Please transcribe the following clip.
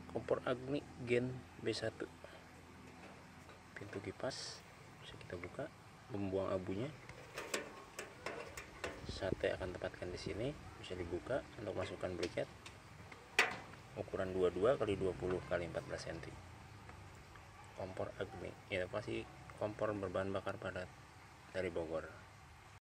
kompor Agni Gen B1. Pintu kipas bisa kita buka, membuang abunya. Sate akan tempatkan di sini, bisa dibuka untuk masukkan briket. Ukuran 22 x 20 x 14 cm. Kompor Agni, inovasi kompor berbahan bakar padat dari Bogor.